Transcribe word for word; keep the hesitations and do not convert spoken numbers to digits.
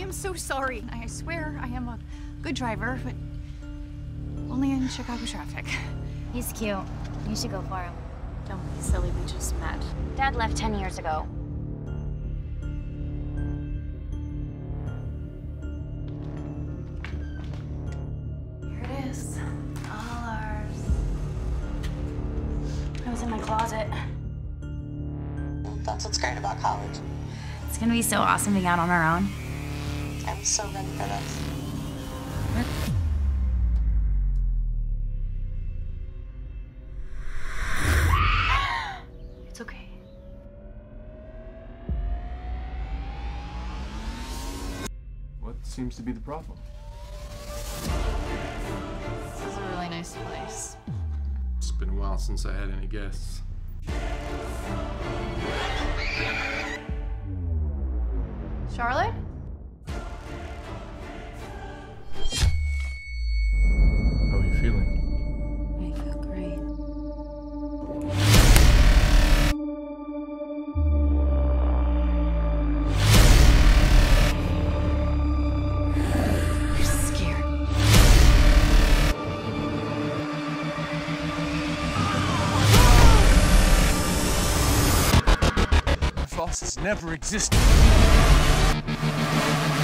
am so sorry. I swear I am a good driver, but only in Chicago traffic. He's cute. You should go for him. Don't be silly, we just met. Dad left ten years ago. Here it is. All ours. It was in my closet. That's what's great about college. It's gonna be so awesome being out on our own. I'm so ready for this. It's okay. What seems to be the problem? This is a really nice place. It's been a while since I had any guests. Charlotte? How are you feeling? I feel great. You're scared. Foss has never existed.